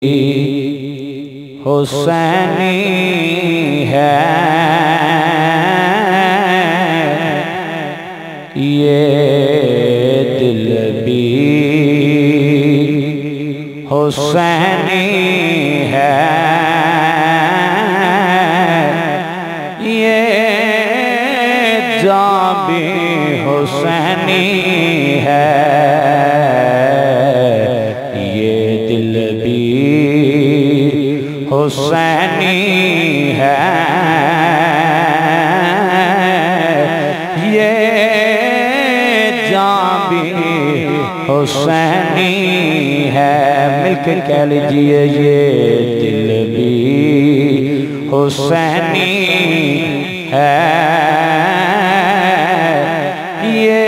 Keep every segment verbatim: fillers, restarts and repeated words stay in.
हुसैनी है ये दिल भी हुसैनी है ये जान भी हुसैनी है ये दिल भी हुसैनी है ये जान भी हुसैनी है। मिलकर कह लीजिए ये दिल भी हुसैनी है ये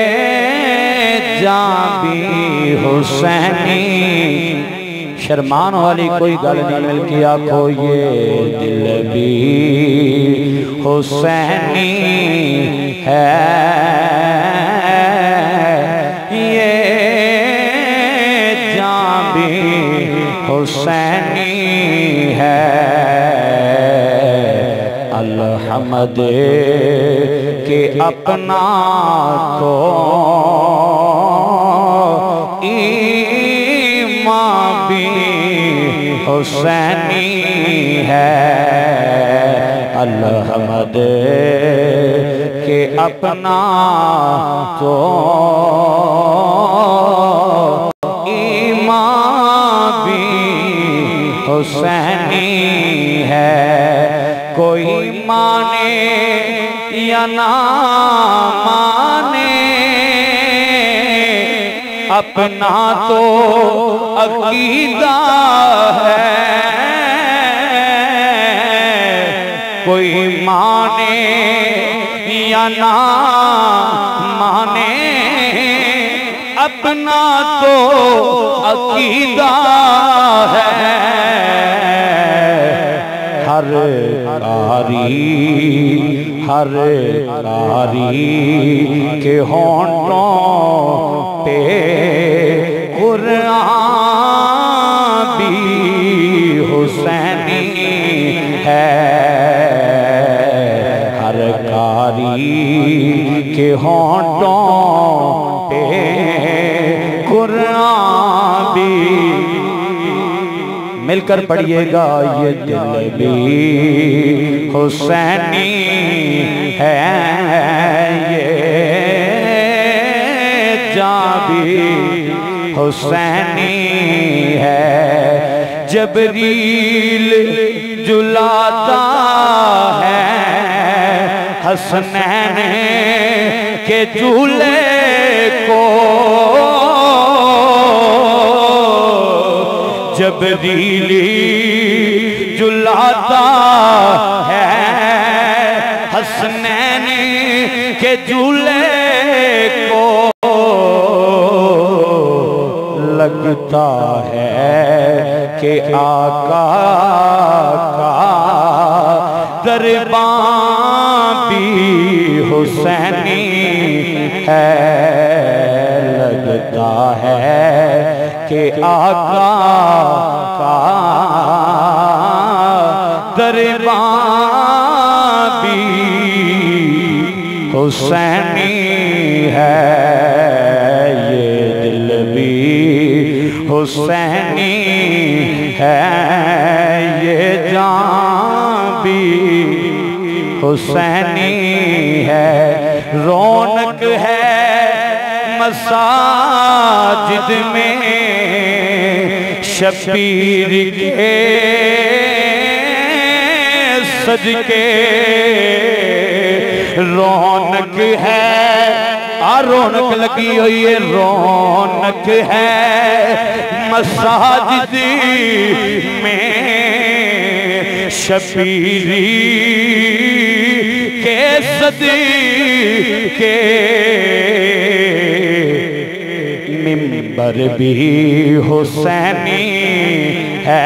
जान भी हुसैनी। शर्मान वाली कोई गल नहीं, मिलके आखो ये दिल भी हुसैनी है ये जान भी हुसैनी है। अलहमद के अपना तो हुसैनी है। अलहमद के अपना तो ईमान भी हुसैनी है। कोई माने या ना माने अपना तो अकीदा है। कोई माने या ना माने अपना तो अकीदा है। हर कारी हर कारी के होंठों पे कुरान भी हुसैनी है। हर कारी के होंठों पे कुरान भी। मिलकर पढ़िएगा ये दिल भी हुसैनी है ये जान भी हुसैनी है। जबरील जुलाता है हसनैन के झूले को। जबरील जुलाता है हसनैन के झूले को। लगता है कि आका का दरबार भी हुसैनी है। लगता है कि आका का दरबार भी हुसैनी है। ये दिल भी हुसैनी है ये जान भी हुसैनी है। रौनक है मसाजिद में शबीर के सजके। रौनक है आ रौनक लगी हुई है रौनक है मसाजिद में शबीरी के सदके। मिंबर भी हुसैनी है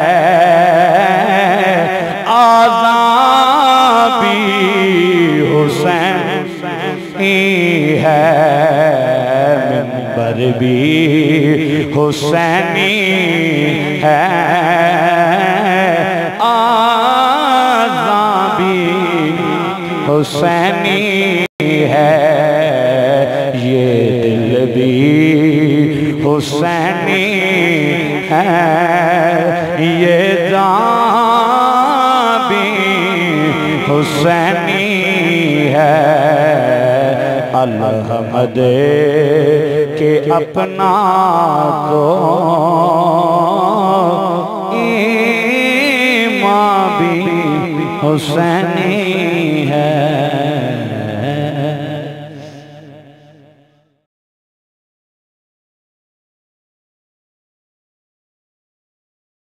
आज़ान भी हुसैनी है। मिंबर भी हुसैनी है हुसैनी है, ये दिल भी हुसैनी है, ये जान भी हुसैनी है। अल्हम्द के अपना को ईमान भी हुसैनी है।